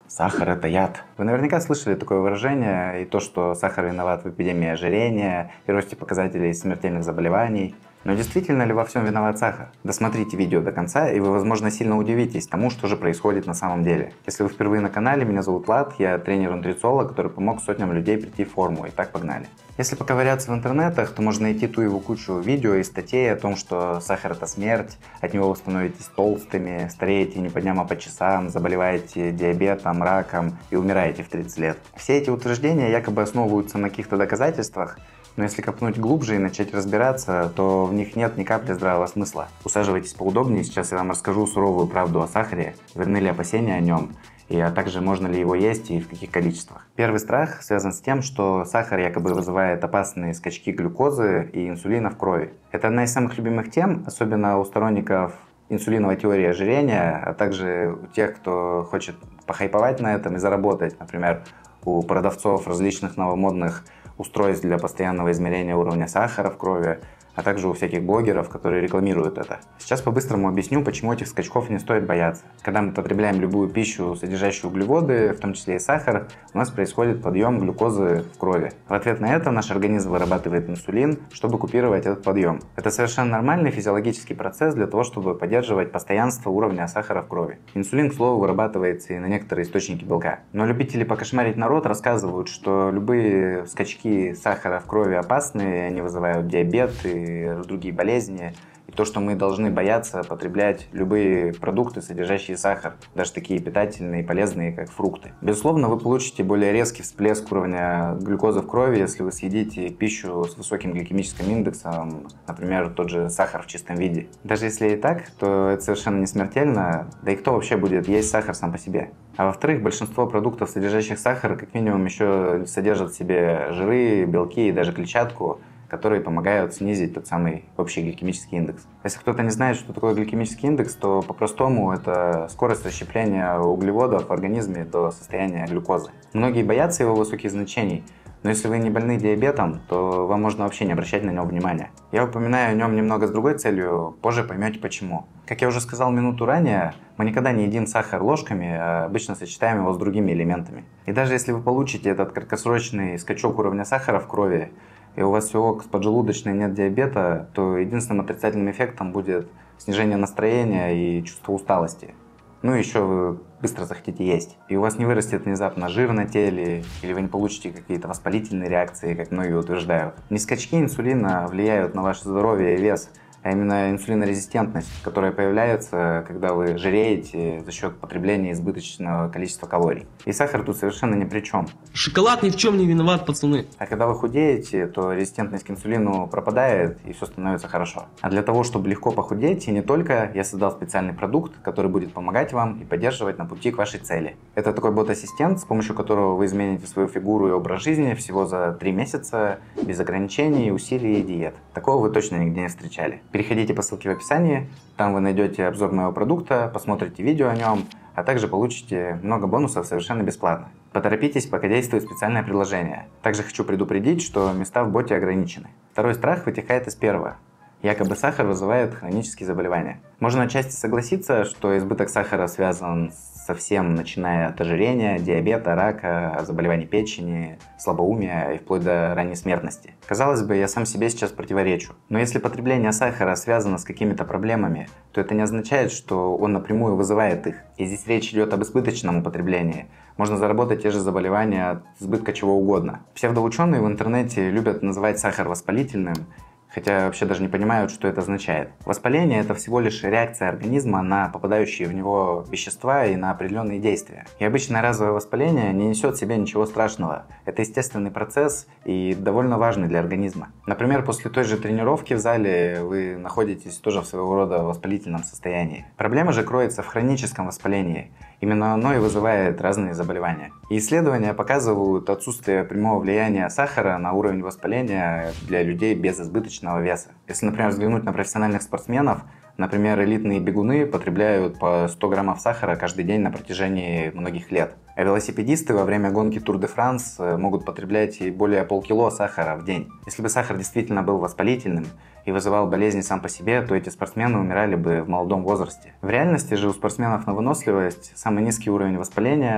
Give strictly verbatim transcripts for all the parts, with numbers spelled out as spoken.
Сахар – это яд. Вы наверняка слышали такое выражение и то, что сахар виноват в эпидемии ожирения и росте показателей смертельных заболеваний. Но действительно ли во всем виноват сахар? Досмотрите видео до конца, и вы, возможно, сильно удивитесь тому, что же происходит на самом деле. Если вы впервые на канале, меня зовут Влад, я тренер-нутрициолог, который помог сотням людей прийти в форму. И так погнали. Если поковыряться в интернетах, то можно найти ту его кучу видео и статей о том, что сахар – это смерть, от него вы становитесь толстыми, стареете не по дням, а по часам, заболеваете диабетом, раком и умираете в тридцать лет. Все эти утверждения якобы основываются на каких-то доказательствах, но если копнуть глубже и начать разбираться, то в них нет ни капли здравого смысла. Усаживайтесь поудобнее, сейчас я вам расскажу суровую правду о сахаре, верны ли опасения о нем, и а также можно ли его есть и в каких количествах. Первый страх связан с тем, что сахар якобы вызывает опасные скачки глюкозы и инсулина в крови. Это одна из самых любимых тем, особенно у сторонников инсулиновой теории ожирения, а также у тех, кто хочет похайповать на этом и заработать, например, у продавцов различных новомодных устройств для постоянного измерения уровня сахара в крови, а также у всяких блогеров, которые рекламируют это. Сейчас по-быстрому объясню, почему этих скачков не стоит бояться. Когда мы потребляем любую пищу, содержащую углеводы, в том числе и сахар, у нас происходит подъем глюкозы в крови. В ответ на это наш организм вырабатывает инсулин, чтобы купировать этот подъем. Это совершенно нормальный физиологический процесс для того, чтобы поддерживать постоянство уровня сахара в крови. Инсулин, к слову, вырабатывается и на некоторые источники белка. Но любители покошмарить народ рассказывают, что любые скачки сахара в крови опасны, они вызывают диабет и другие болезни, и то, что мы должны бояться потреблять любые продукты, содержащие сахар, даже такие питательные и полезные, как фрукты. Безусловно, вы получите более резкий всплеск уровня глюкозы в крови, если вы съедите пищу с высоким гликемическим индексом, например, тот же сахар в чистом виде. Даже если и так, то это совершенно не смертельно, да и кто вообще будет есть сахар сам по себе? А во-вторых, большинство продуктов, содержащих сахар, как минимум еще содержат в себе жиры, белки и даже клетчатку, которые помогают снизить тот самый общий гликемический индекс. Если кто-то не знает, что такое гликемический индекс, то по-простому это скорость расщепления углеводов в организме до состояния глюкозы. Многие боятся его высоких значений, но если вы не больны диабетом, то вам можно вообще не обращать на него внимания. Я упоминаю о нем немного с другой целью, позже поймете почему. Как я уже сказал минуту ранее, мы никогда не едим сахар ложками, а обычно сочетаем его с другими элементами. И даже если вы получите этот краткосрочный скачок уровня сахара в крови, и у вас всего поджелудочной нет диабета, то единственным отрицательным эффектом будет снижение настроения и чувство усталости. Ну и еще вы быстро захотите есть. И у вас не вырастет внезапно жир на теле, или вы не получите какие-то воспалительные реакции, как многие утверждают. Не скачки инсулина влияют на ваше здоровье и вес, а именно инсулинорезистентность, которая появляется, когда вы жиреете за счет потребления избыточного количества калорий. И сахар тут совершенно ни при чем. Шоколад ни в чем не виноват, пацаны. А когда вы худеете, то резистентность к инсулину пропадает, и все становится хорошо. А для того, чтобы легко похудеть, и не только, я создал специальный продукт, который будет помогать вам и поддерживать на пути к вашей цели. Это такой бот-ассистент, с помощью которого вы измените свою фигуру и образ жизни всего за три месяца, без ограничений, усилий и диет. Такого вы точно нигде не встречали. Переходите по ссылке в описании, там вы найдете обзор моего продукта, посмотрите видео о нем, а также получите много бонусов совершенно бесплатно. Поторопитесь, пока действует специальное предложение. Также хочу предупредить, что места в боте ограничены. Второй страх вытекает из первого. Якобы сахар вызывает хронические заболевания. Можно отчасти согласиться, что избыток сахара связан со всем, начиная от ожирения, диабета, рака, заболеваний печени, слабоумия и вплоть до ранней смертности. Казалось бы, я сам себе сейчас противоречу. Но если потребление сахара связано с какими-то проблемами, то это не означает, что он напрямую вызывает их. И здесь речь идет об избыточном употреблении. Можно заработать те же заболевания от избытка чего угодно. Псевдоученые в интернете любят называть сахар воспалительным, хотя вообще даже не понимают, что это означает. Воспаление – это всего лишь реакция организма на попадающие в него вещества и на определенные действия. И обычное разовое воспаление не несет в себе ничего страшного. Это естественный процесс и довольно важный для организма. Например, после той же тренировки в зале вы находитесь тоже в своего рода воспалительном состоянии. Проблема же кроется в хроническом воспалении. Именно оно и вызывает разные заболевания. И исследования показывают отсутствие прямого влияния сахара на уровень воспаления для людей без избыточного веса. Если, например, взглянуть на профессиональных спортсменов, например, элитные бегуны потребляют по сто граммов сахара каждый день на протяжении многих лет. А велосипедисты во время гонки Тур де Франс могут потреблять и более полкило сахара в день. Если бы сахар действительно был воспалительным и вызывал болезни сам по себе, то эти спортсмены умирали бы в молодом возрасте. В реальности же у спортсменов на выносливость самый низкий уровень воспаления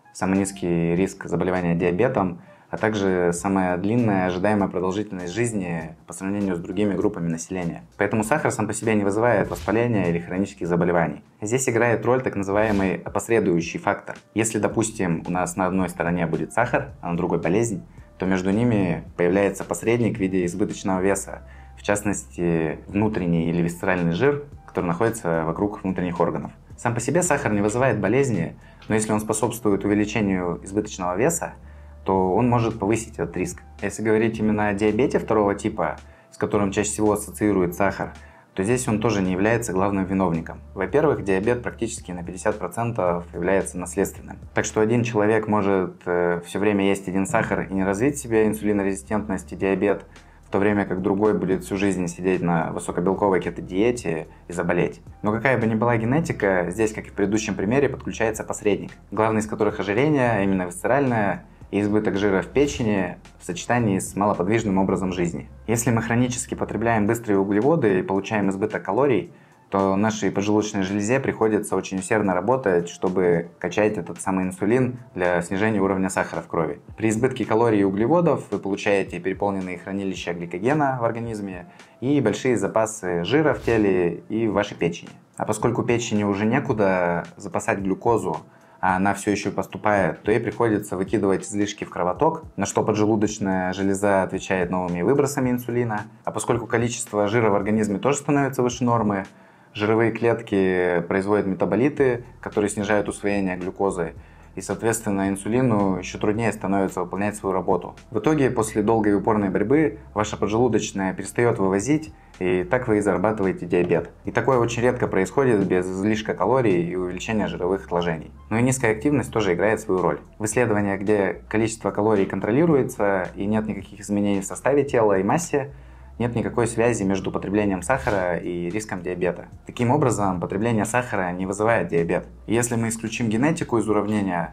самый низкий риск заболевания диабетом, а также самая длинная ожидаемая продолжительность жизни по сравнению с другими группами населения. Поэтому сахар сам по себе не вызывает воспаления или хронических заболеваний. Здесь играет роль так называемый опосредующий фактор. Если, допустим, у нас на одной стороне будет сахар, а на другой болезнь, то между ними появляется посредник в виде избыточного веса, в частности, внутренний или висцеральный жир, который находится вокруг внутренних органов. Сам по себе сахар не вызывает болезни, но если он способствует увеличению избыточного веса, то он может повысить этот риск. Если говорить именно о диабете второго типа, с которым чаще всего ассоциирует сахар, то здесь он тоже не является главным виновником. Во-первых, диабет практически на пятьдесят процентов является наследственным. Так что один человек может э, все время есть один сахар и не развить в себе инсулинорезистентность и диабет, в то время как другой будет всю жизнь сидеть на высокобелковой кето-диете и заболеть. Но какая бы ни была генетика, здесь, как и в предыдущем примере, подключается посредник, главный из которых ожирение, а именно висцеральное, и избыток жира в печени в сочетании с малоподвижным образом жизни. Если мы хронически потребляем быстрые углеводы и получаем избыток калорий, то нашей поджелудочной железе приходится очень усердно работать, чтобы качать этот самый инсулин для снижения уровня сахара в крови. При избытке калорий и углеводов вы получаете переполненные хранилища гликогена в организме и большие запасы жира в теле и в вашей печени. А поскольку печени уже некуда запасать глюкозу, а она все еще поступает, то ей приходится выкидывать излишки в кровоток, на что поджелудочная железа отвечает новыми выбросами инсулина. А поскольку количество жира в организме тоже становится выше нормы, жировые клетки производят метаболиты, которые снижают усвоение глюкозы, и, соответственно, инсулину еще труднее становится выполнять свою работу. В итоге, после долгой и упорной борьбы, ваша поджелудочная перестает вывозить, и так вы и зарабатываете диабет. И такое очень редко происходит без излишка калорий и увеличения жировых отложений. Но и низкая активность тоже играет свою роль. В исследованиях, где количество калорий контролируется и нет никаких изменений в составе тела и массе, нет никакой связи между потреблением сахара и риском диабета. Таким образом, потребление сахара не вызывает диабет. И если мы исключим генетику из уравнения,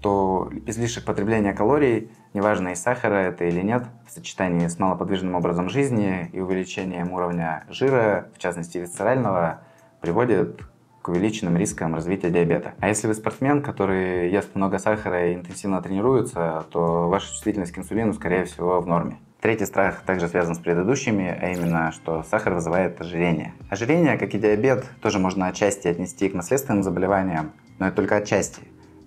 то излишек потребления калорий, неважно из сахара это или нет, в сочетании с малоподвижным образом жизни и увеличением уровня жира, в частности висцерального, приводит к увеличенным рискам развития диабета. А если вы спортсмен, который ест много сахара и интенсивно тренируется, то ваша чувствительность к инсулину, скорее всего, в норме. Третий страх также связан с предыдущими, а именно, что сахар вызывает ожирение. Ожирение, как и диабет, тоже можно отчасти отнести к наследственным заболеваниям, но это только отчасти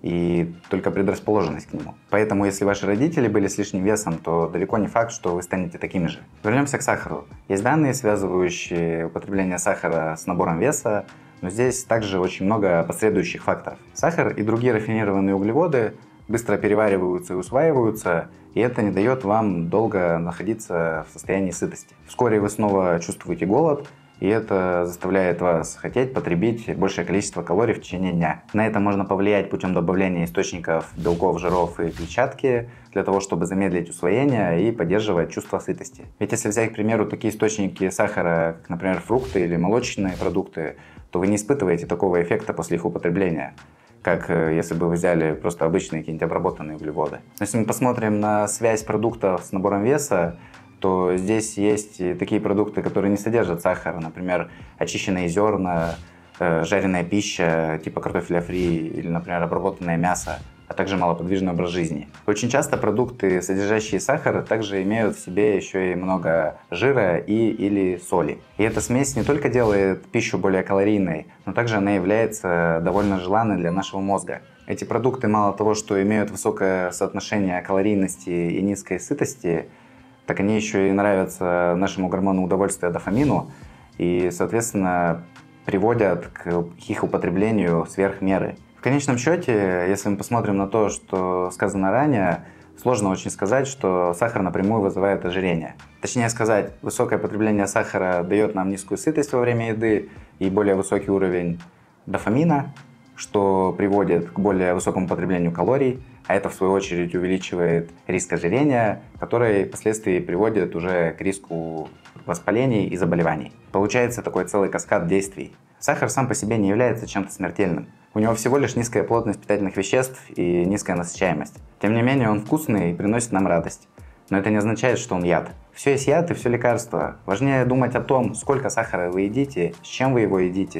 и только предрасположенность к нему. Поэтому, если ваши родители были с лишним весом, то далеко не факт, что вы станете такими же. Вернемся к сахару. Есть данные, связывающие употребление сахара с набором веса, но здесь также очень много последующих факторов. Сахар и другие рафинированные углеводы быстро перевариваются и усваиваются, и это не дает вам долго находиться в состоянии сытости. Вскоре вы снова чувствуете голод, и это заставляет вас хотеть потребить большее количество калорий в течение дня. На это можно повлиять путем добавления источников белков, жиров и клетчатки, для того, чтобы замедлить усвоение и поддерживать чувство сытости. Ведь если взять, к примеру, такие источники сахара, как, например, фрукты или молочные продукты, то вы не испытываете такого эффекта после их употребления, как если бы вы взяли просто обычные какие-нибудь обработанные углеводы. Но если мы посмотрим на связь продуктов с набором веса, то здесь есть и такие продукты, которые не содержат сахара, например, очищенные зерна, жареная пища типа картофеля фри или, например, обработанное мясо, а также малоподвижный образ жизни. Очень часто продукты, содержащие сахар, также имеют в себе еще и много жира и или соли. И эта смесь не только делает пищу более калорийной, но также она является довольно желанной для нашего мозга. Эти продукты мало того, что имеют высокое соотношение калорийности и низкой сытости, так они еще и нравятся нашему гормону удовольствия дофамину и, соответственно, приводят к их употреблению сверх меры. В конечном счете, если мы посмотрим на то, что сказано ранее, сложно очень сказать, что сахар напрямую вызывает ожирение. Точнее сказать, высокое потребление сахара дает нам низкую сытость во время еды и более высокий уровень дофамина, что приводит к более высокому потреблению калорий, а это в свою очередь увеличивает риск ожирения, который впоследствии приводит уже к риску воспалений и заболеваний. Получается такой целый каскад действий. Сахар сам по себе не является чем-то смертельным. У него всего лишь низкая плотность питательных веществ и низкая насыщаемость. Тем не менее, он вкусный и приносит нам радость. Но это не означает, что он яд. Все есть яд и все лекарство. Важнее думать о том, сколько сахара вы едите, с чем вы его едите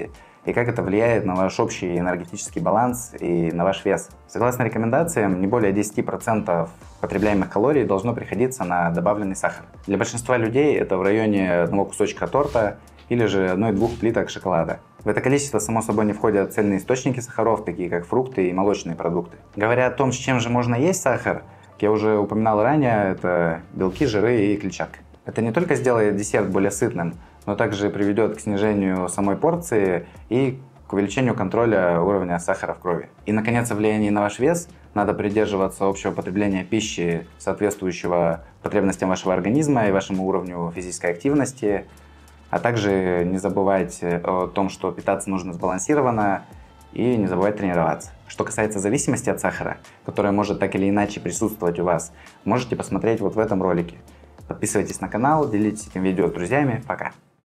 и как это влияет на ваш общий энергетический баланс и на ваш вес. Согласно рекомендациям, не более десяти процентов потребляемых калорий должно приходиться на добавленный сахар. Для большинства людей это в районе одного кусочка торта или же одной-двух плиток шоколада. В это количество, само собой, не входят цельные источники сахаров, такие как фрукты и молочные продукты. Говоря о том, с чем же можно есть сахар, как я уже упоминал ранее, это белки, жиры и клетчатка. Это не только сделает десерт более сытным, но также приведет к снижению самой порции и к увеличению контроля уровня сахара в крови. И, наконец, о влиянии на ваш вес. Надо придерживаться общего потребления пищи, соответствующего потребностям вашего организма и вашему уровню физической активности. А также не забывать о том, что питаться нужно сбалансированно и не забывать тренироваться. Что касается зависимости от сахара, которая может так или иначе присутствовать у вас, можете посмотреть вот в этом ролике. Подписывайтесь на канал, делитесь этим видео с друзьями. Пока!